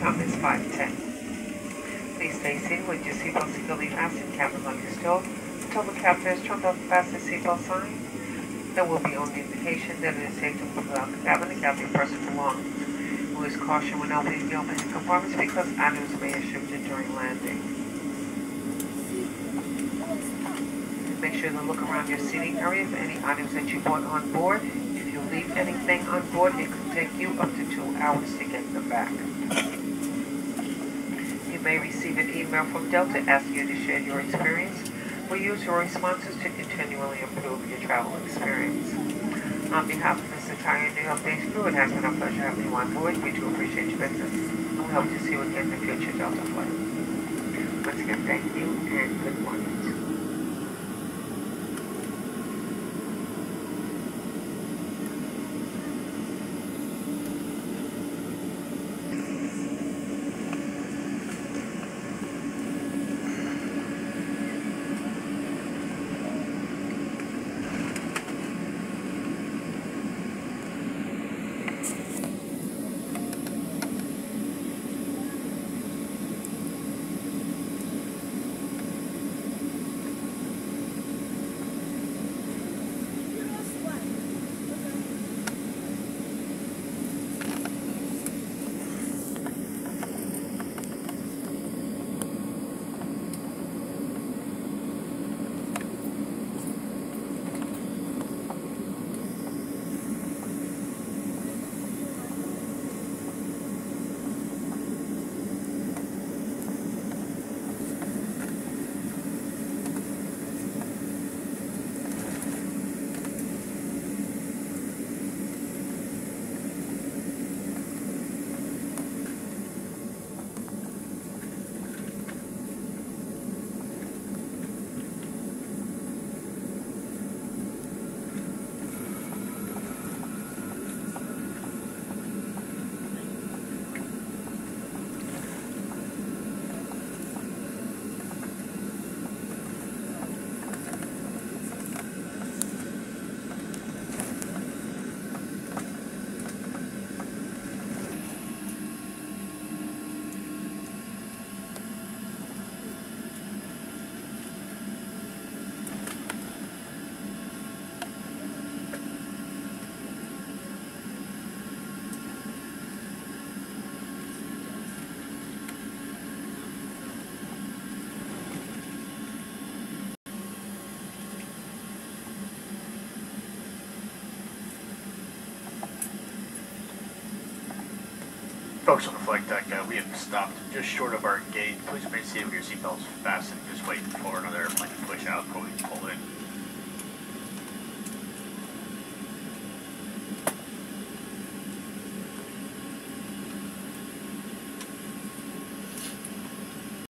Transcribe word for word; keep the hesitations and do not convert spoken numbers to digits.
time is five ten. Please stay seated with your seatbelt securely fastened, cabin light is stowed until the captain has turned off the fasten seatbelt sign. There will be only indication that it is safe to move out the cabin. The cabin person belongs. Who is caution when opening the open compartments because items may have shifted during landing. Make sure to look around your seating area for any items that you brought on board. If you leave anything on board, it could take you up to two hours to get them back. You may receive an email from Delta asking you to share your experience. We use your responses to continually improve your travel experience. On behalf of this entire New York-based crew, it has been a pleasure having you on board. We do appreciate your business, and we hope to see you again in future Delta flights. Once again, thank you, and good morning. Folks on the flight deck, uh, we have stopped just short of our gate. Please remain seated with your seatbelts fastened. Just waiting for another airplane to push out before we pull in.